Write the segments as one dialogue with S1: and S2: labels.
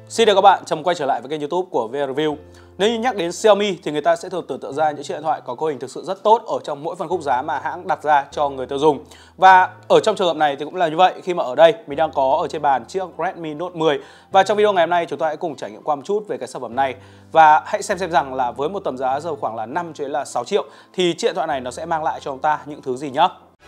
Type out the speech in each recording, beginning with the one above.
S1: Xin chào các bạn, chào mừng quay trở lại với kênh YouTube của VR Review. Nếu như nhắc đến Xiaomi thì người ta sẽ thường tưởng tượng ra những chiếc điện thoại có cấu hình thực sự rất tốt ở trong mỗi phân khúc giá mà hãng đặt ra cho người tiêu dùng. Và ở trong trường hợp này thì cũng là như vậy, khi mà ở đây mình đang có ở trên bàn chiếc Redmi Note 10. Và trong video ngày hôm nay chúng ta hãy cùng trải nghiệm qua một chút về cái sản phẩm này. Và hãy xem rằng là với một tầm giá rơi khoảng là 5 cho đến là 6 triệu thì chiếc điện thoại này nó sẽ mang lại cho chúng ta những thứ gì nhá.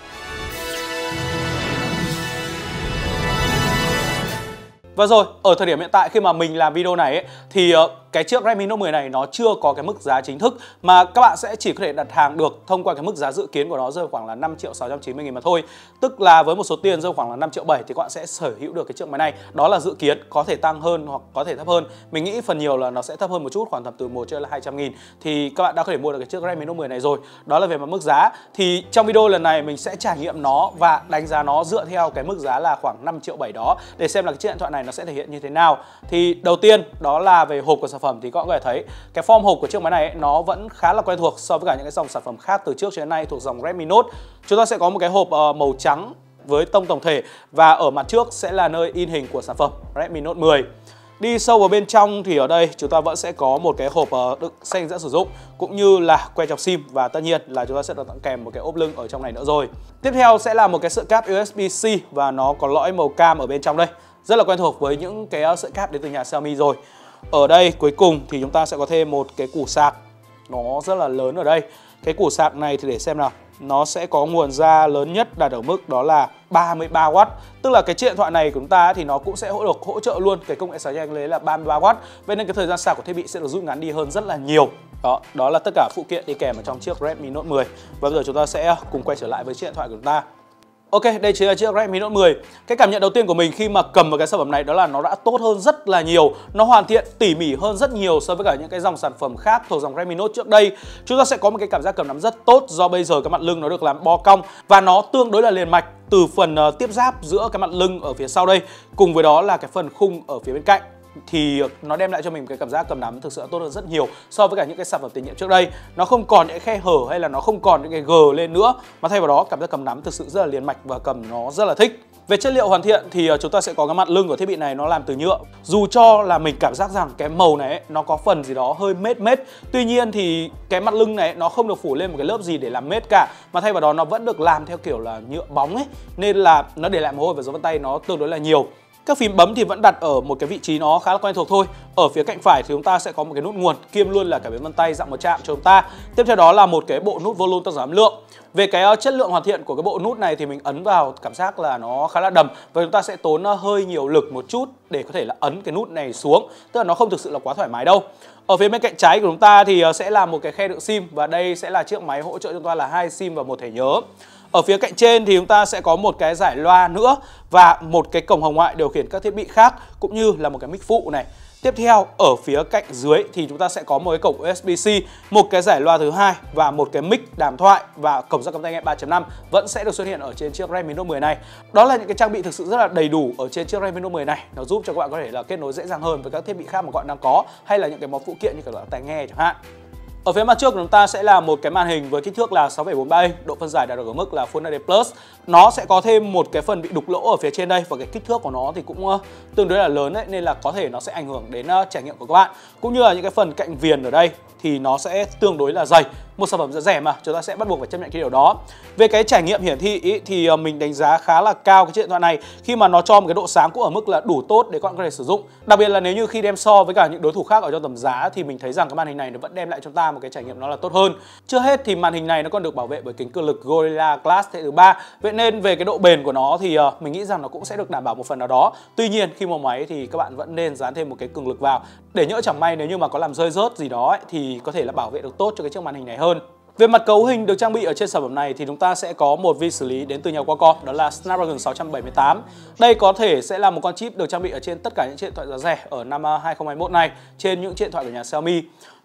S1: Và rồi, ở thời điểm hiện tại khi mà mình làm video này ấy, thì cái chiếc Redmi Note 10 này nó chưa có cái mức giá chính thức mà các bạn sẽ chỉ có thể đặt hàng được thông qua cái mức giá dự kiến của nó rơi khoảng là 5.690.000 mà thôi. Tức là với một số tiền rơi khoảng là 5.7 triệu thì các bạn sẽ sở hữu được cái chiếc máy này. Đó là dự kiến, có thể tăng hơn hoặc có thể thấp hơn. Mình nghĩ phần nhiều là nó sẽ thấp hơn một chút, khoảng tầm từ 1 cho đến là 200.000 thì các bạn đã có thể mua được cái chiếc Redmi Note 10 này rồi. Đó là về mặt mức giá. Thì trong video lần này mình sẽ trải nghiệm nó và đánh giá nó dựa theo cái mức giá là khoảng 5.7 triệu đó để xem là cái chiếc điện thoại này nó sẽ thể hiện như thế nào. Thì đầu tiên đó là về hộp của sản phẩm thì các bạn có thể thấy cái form hộp của chiếc máy này ấy, nó vẫn khá là quen thuộc so với cả những cái dòng sản phẩm khác từ trước cho đến nay thuộc dòng Redmi Note. Chúng ta sẽ có một cái hộp màu trắng với tông tổng thể và ở mặt trước sẽ là nơi in hình của sản phẩm Redmi Note 10. Đi sâu vào bên trong thì ở đây chúng ta vẫn sẽ có một cái hộp đựng sách hướng dẫn sử dụng cũng như là que chọc sim và tất nhiên là chúng ta sẽ được tặng kèm một cái ốp lưng ở trong này nữa rồi. Tiếp theo sẽ là một cái sợi cáp USB-C và nó có lõi màu cam ở bên trong đây. Rất là quen thuộc với những cái sợi cáp đến từ nhà Xiaomi rồi. Ở đây cuối cùng thì chúng ta sẽ có thêm một cái củ sạc nó rất là lớn ở đây. Cái củ sạc này thì để xem nào, nó sẽ có nguồn ra lớn nhất đạt ở mức đó là 33W. Tức là cái chiếc điện thoại này của chúng ta thì nó cũng sẽ được hỗ trợ luôn cái công nghệ sạc nhanh đấy là 33W. Vậy nên cái thời gian sạc của thiết bị sẽ được rút ngắn đi hơn rất là nhiều. Đó là tất cả phụ kiện đi kèm ở trong chiếc Redmi Note 10. Và bây giờ chúng ta sẽ cùng quay trở lại với chiếc điện thoại của chúng ta. Ok, đây chính là chiếc Redmi Note 10. Cái cảm nhận đầu tiên của mình khi mà cầm vào cái sản phẩm này đó là nó đã tốt hơn rất là nhiều. Nó hoàn thiện tỉ mỉ hơn rất nhiều so với cả những cái dòng sản phẩm khác thuộc dòng Redmi Note trước đây. Chúng ta sẽ có một cái cảm giác cầm nắm rất tốt do bây giờ cái mặt lưng nó được làm bo cong và nó tương đối là liền mạch từ phần tiếp giáp giữa cái mặt lưng ở phía sau đây cùng với đó là cái phần khung ở phía bên cạnh. Thì nó đem lại cho mình cái cảm giác cầm nắm thực sự tốt hơn rất nhiều so với cả những cái sản phẩm tiền nhiệm trước đây. Nó không còn những khe hở hay là nó không còn những cái gờ lên nữa mà thay vào đó cảm giác cầm nắm thực sự rất là liền mạch và cầm nó rất là thích. Về chất liệu hoàn thiện thì chúng ta sẽ có cái mặt lưng của thiết bị này nó làm từ nhựa. Dù cho là mình cảm giác rằng cái màu này ấy, nó có phần gì đó hơi mết. Tuy nhiên thì cái mặt lưng này nó không được phủ lên một cái lớp gì để làm mết cả, mà thay vào đó nó vẫn được làm theo kiểu là nhựa bóng ấy, nên là nó để lại mồ hôi và dấu vân tay nó tương đối là nhiều. Các phím bấm thì vẫn đặt ở một cái vị trí nó khá là quen thuộc thôi. Ở phía cạnh phải thì chúng ta sẽ có một cái nút nguồn kiêm luôn là cả bấm vân tay dạng một chạm cho chúng ta. Tiếp theo đó là một cái bộ nút volume tăng giảm âm lượng. Về cái chất lượng hoàn thiện của cái bộ nút này thì mình ấn vào cảm giác là nó khá là đầm và chúng ta sẽ tốn hơi nhiều lực một chút để có thể là ấn cái nút này xuống. Tức là nó không thực sự là quá thoải mái đâu. Ở phía bên cạnh trái của chúng ta thì sẽ là một cái khe đựng sim và đây sẽ là chiếc máy hỗ trợ cho chúng ta là 2 sim và 1 thẻ nhớ. Ở phía cạnh trên thì chúng ta sẽ có một cái giải loa nữa và một cái cổng hồng ngoại điều khiển các thiết bị khác cũng như là một cái mic phụ này. Tiếp theo ở phía cạnh dưới thì chúng ta sẽ có một cái cổng USB-C, một cái giải loa thứ hai và một cái mic đàm thoại và cổng jack tai nghe 3.5 vẫn sẽ được xuất hiện ở trên chiếc Redmi Note 10 này. Đó là những cái trang bị thực sự rất là đầy đủ ở trên chiếc Redmi Note 10 này. Nó giúp cho các bạn có thể là kết nối dễ dàng hơn với các thiết bị khác mà các bạn đang có hay là những cái món phụ kiện như cả loại tai nghe chẳng hạn. Ở phía mặt trước của chúng ta sẽ là một cái màn hình với kích thước là 6,43 inch, độ phân giải đạt được ở mức là Full HD+. Nó sẽ có thêm một cái phần bị đục lỗ ở phía trên đây và cái kích thước của nó thì cũng tương đối là lớn đấy, nên là có thể nó sẽ ảnh hưởng đến trải nghiệm của các bạn. Cũng như là những cái phần cạnh viền ở đây thì nó sẽ tương đối là dày. Một sản phẩm rẻ mà chúng ta sẽ bắt buộc phải chấp nhận cái điều đó. Về cái trải nghiệm hiển thị ý, thì mình đánh giá khá là cao cái chiếc điện thoại này khi mà nó cho một cái độ sáng cũng ở mức là đủ tốt để các bạn có thể sử dụng. Đặc biệt là nếu như khi đem so với cả những đối thủ khác ở trong tầm giá thì mình thấy rằng cái màn hình này nó vẫn đem lại cho chúng ta một cái trải nghiệm nó là tốt hơn. Chưa hết thì màn hình này nó còn được bảo vệ bởi kính cường lực Gorilla Glass thế thứ 3. Vậy nên về cái độ bền của nó thì mình nghĩ rằng nó cũng sẽ được đảm bảo một phần nào đó. Tuy nhiên khi mua máy thì các bạn vẫn nên dán thêm một cái cường lực vào để nhỡ chẳng may nếu như mà có làm rơi rớt gì đó ấy, thì có thể là bảo vệ được tốt cho cái chiếc màn hình này hơn. Về mặt cấu hình được trang bị ở trên sản phẩm này thì chúng ta sẽ có một vi xử lý đến từ nhà Qualcomm, đó là Snapdragon 678. Đây có thể sẽ là một con chip được trang bị ở trên tất cả những chiếc điện thoại giá rẻ ở năm 2021 này trên những chiếc điện thoại của nhà Xiaomi.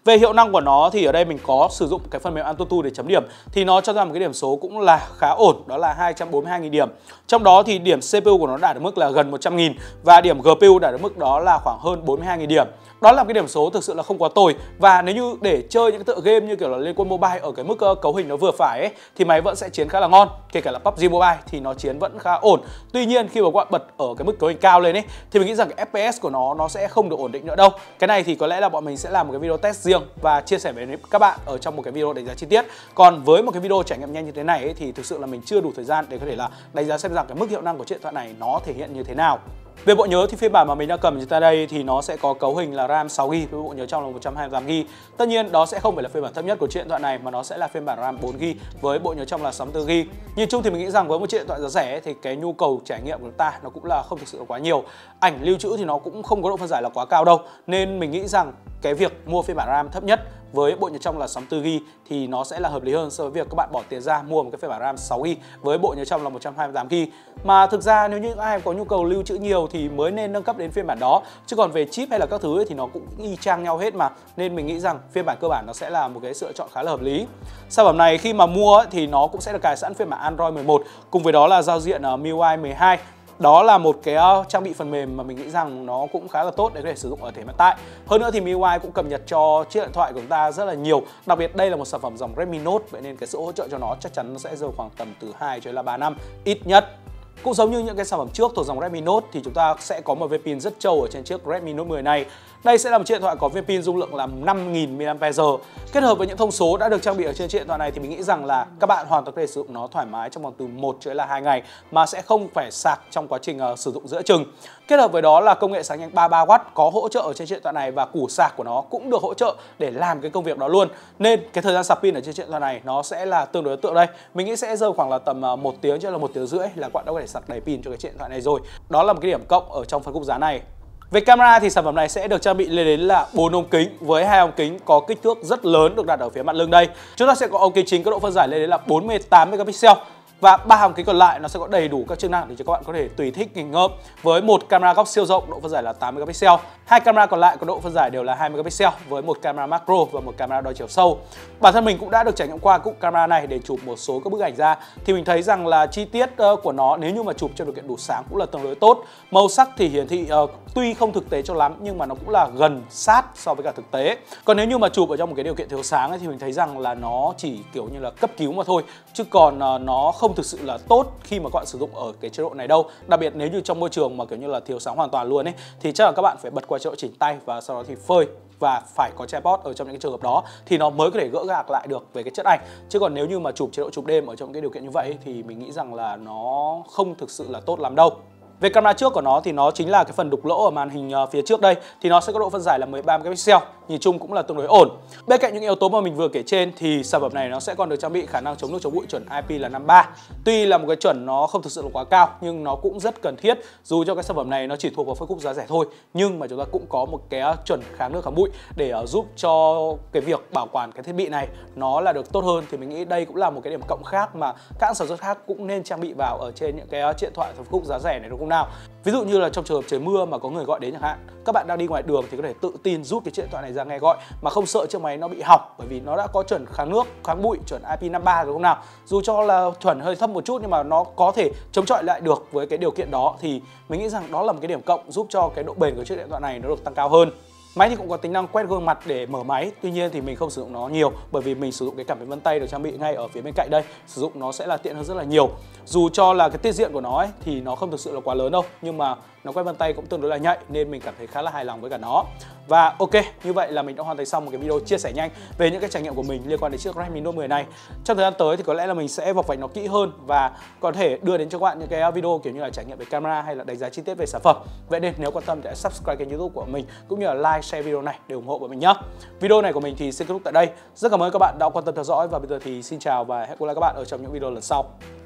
S1: Về hiệu năng của nó thì ở đây mình có sử dụng cái phần mềm AnTuTu để chấm điểm, thì nó cho ra một cái điểm số cũng là khá ổn, đó là 242.000 điểm. Trong đó thì điểm CPU của nó đạt được mức là gần 100.000 và điểm GPU đạt được mức đó là khoảng hơn 42.000 điểm. Đó là cái điểm số thực sự là không quá tồi. Và nếu như để chơi những cái tựa game như kiểu là Liên Quân Mobile ở cái mức cấu hình nó vừa phải ấy, thì máy vẫn sẽ chiến khá là ngon. Kể cả là PUBG Mobile thì nó chiến vẫn khá ổn. Tuy nhiên khi mà các bạn bật ở cái mức cấu hình cao lên ấy thì mình nghĩ rằng cái FPS của nó sẽ không được ổn định nữa đâu. Cái này thì có lẽ là bọn mình sẽ làm một cái video test riêng và chia sẻ với các bạn ở trong một cái video đánh giá chi tiết. Còn với một cái video trải nghiệm nhanh như thế này ấy, thì thực sự là mình chưa đủ thời gian để có thể là đánh giá xem rằng cái mức hiệu năng của chiếc điện thoại này nó thể hiện như thế nào. Về bộ nhớ thì phiên bản mà mình đã cầm trên tay đây thì nó sẽ có cấu hình là RAM 6GB với bộ nhớ trong là 128GB. Tất nhiên đó sẽ không phải là phiên bản thấp nhất của chiếc điện thoại này mà nó sẽ là phiên bản RAM 4GB với bộ nhớ trong là 64GB. Nhìn chung thì mình nghĩ rằng với một chiếc điện thoại giá rẻ ấy, thì cái nhu cầu trải nghiệm của chúng ta nó cũng là không thực sự quá nhiều. Ảnh lưu trữ thì nó cũng không có độ phân giải là quá cao đâu. Nên mình nghĩ rằng cái việc mua phiên bản RAM thấp nhất với bộ nhớ trong là 64GB thì nó sẽ là hợp lý hơn so với việc các bạn bỏ tiền ra mua một cái phiên bản RAM 6GB với bộ nhớ trong là 128GB. Mà thực ra nếu như ai có nhu cầu lưu trữ nhiều thì mới nên nâng cấp đến phiên bản đó. Chứ còn về chip hay là các thứ ấy thì nó cũng y chang nhau hết mà. Nên mình nghĩ rằng phiên bản cơ bản nó sẽ là một cái sự lựa chọn khá là hợp lý. Sản phẩm này khi mà mua ấy, thì nó cũng sẽ được cài sẵn phiên bản Android 11 cùng với đó là giao diện MIUI 12. Đó là một cái trang bị phần mềm mà mình nghĩ rằng nó cũng khá là tốt để có thể sử dụng ở thời hiện tại. Hơn nữa thì MIUI cũng cập nhật cho chiếc điện thoại của chúng ta rất là nhiều. Đặc biệt đây là một sản phẩm dòng Redmi Note, vậy nên cái sự hỗ trợ cho nó chắc chắn nó sẽ rơi khoảng tầm từ 2 cho đến 3 năm ít nhất. Cũng giống như những cái sản phẩm trước thuộc dòng Redmi Note thì chúng ta sẽ có một viên pin rất trâu ở trên chiếc Redmi Note 10 này. Đây sẽ là một chiếc điện thoại có viên pin dung lượng là 5000 mAh. Kết hợp với những thông số đã được trang bị ở trên chiếc điện thoại này thì mình nghĩ rằng là các bạn hoàn toàn có thể sử dụng nó thoải mái trong vòng từ 1 cho đến là 2 ngày mà sẽ không phải sạc trong quá trình sử dụng giữa chừng. Kết hợp với đó là công nghệ sạc nhanh 33W có hỗ trợ ở trên chiếc điện thoại này và củ sạc của nó cũng được hỗ trợ để làm cái công việc đó luôn. Nên cái thời gian sạc pin ở trên chiếc điện thoại này nó sẽ là tương đối ấn tượng đây. Mình nghĩ sẽ rơi khoảng là tầm 1 tiếng cho là 1 tiếng rưỡi là các bạn đã có thể sạc đầy pin cho cái chiếc điện thoại này rồi. Đó là một cái điểm cộng ở trong phân khúc giá này. Về camera thì sản phẩm này sẽ được trang bị lên đến là 4 ống kính với 2 ống kính có kích thước rất lớn được đặt ở phía mặt lưng đây. Chúng ta sẽ có ống kính chính có độ phân giải lên đến là 48 megapixel và 3 ống kính còn lại nó sẽ có đầy đủ các chức năng để cho các bạn có thể tùy thích nghịch ngợm với một camera góc siêu rộng độ phân giải là 8 megapixel. Hai camera còn lại có độ phân giải đều là 2 megapixel với một camera macro và một camera đo chiều sâu. Bản thân mình cũng đã được trải nghiệm qua cụm camera này để chụp một số các bức ảnh ra thì mình thấy rằng là chi tiết của nó nếu như mà chụp trong điều kiện đủ sáng cũng là tương đối tốt. Màu sắc thì hiển thị tuy không thực tế cho lắm nhưng mà nó cũng là gần sát so với cả thực tế. Còn nếu như mà chụp ở trong một cái điều kiện thiếu sáng ấy, thì mình thấy rằng là nó chỉ kiểu như là cấp cứu mà thôi, chứ còn nó không thực sự là tốt khi mà các bạn sử dụng ở cái chế độ này đâu. Đặc biệt nếu như trong môi trường mà kiểu như là thiếu sáng hoàn toàn luôn ấy thì chắc là các bạn phải bật qua chế độ chỉnh tay và sau đó thì phơi và phải có tripod ở trong những cái trường hợp đó thì nó mới có thể gỡ gạc lại được về cái chất ảnh. Chứ còn nếu như mà chụp chế độ chụp đêm ở trong cái điều kiện như vậy ấy, thì mình nghĩ rằng là nó không thực sự là tốt lắm đâu. Về camera trước của nó thì nó chính là cái phần đục lỗ ở màn hình phía trước đây thì nó sẽ có độ phân giải là 13 megapixel, nhìn chung cũng là tương đối ổn. Bên cạnh những yếu tố mà mình vừa kể trên thì sản phẩm này nó sẽ còn được trang bị khả năng chống nước chống bụi chuẩn IP là 53. Tuy là một cái chuẩn nó không thực sự là quá cao nhưng nó cũng rất cần thiết, dù cho cái sản phẩm này nó chỉ thuộc vào phân khúc giá rẻ thôi nhưng mà chúng ta cũng có một cái chuẩn kháng nước kháng bụi để giúp cho cái việc bảo quản cái thiết bị này nó là được tốt hơn. Thì mình nghĩ đây cũng là một cái điểm cộng khác mà các hãng sản xuất khác cũng nên trang bị vào ở trên những cái điện thoại phân khúc giá rẻ này đúng không nào. Ví dụ như là trong trường hợp trời mưa mà có người gọi đến chẳng hạn, các bạn đang đi ngoài đường thì có thể tự tin rút cái chiếc điện thoại này ra nghe gọi mà không sợ chiếc máy nó bị hỏng, bởi vì nó đã có chuẩn kháng nước, kháng bụi, chuẩn IP53 đúng không nào. Dù cho là chuẩn hơi thấp một chút nhưng mà nó có thể chống chọi lại được với cái điều kiện đó thì mình nghĩ rằng đó là một cái điểm cộng giúp cho cái độ bền của chiếc điện thoại này nó được tăng cao hơn. Máy thì cũng có tính năng quét gương mặt để mở máy, tuy nhiên thì mình không sử dụng nó nhiều bởi vì mình sử dụng cái cảm biến vân tay được trang bị ngay ở phía bên cạnh đây, sử dụng nó sẽ là tiện hơn rất là nhiều. Dù cho là cái tiết diện của nó ấy, thì nó không thực sự là quá lớn đâu, nhưng mà nó quét vân tay cũng tương đối là nhạy nên mình cảm thấy khá là hài lòng với cả nó. Và ok, như vậy là mình đã hoàn thành xong một cái video chia sẻ nhanh về những cái trải nghiệm của mình liên quan đến chiếc Redmi Note 10 này. Trong thời gian tới thì có lẽ là mình sẽ vọc vạch nó kỹ hơn và có thể đưa đến cho các bạn những cái video kiểu như là trải nghiệm về camera hay là đánh giá chi tiết về sản phẩm. Vậy nên nếu quan tâm thì hãy subscribe kênh YouTube của mình cũng như là like, share video này để ủng hộ của mình nhé. Video này của mình thì xin kết thúc tại đây. Rất cảm ơn các bạn đã quan tâm theo dõi và bây giờ thì xin chào và hẹn gặp lại các bạn ở trong những video lần sau.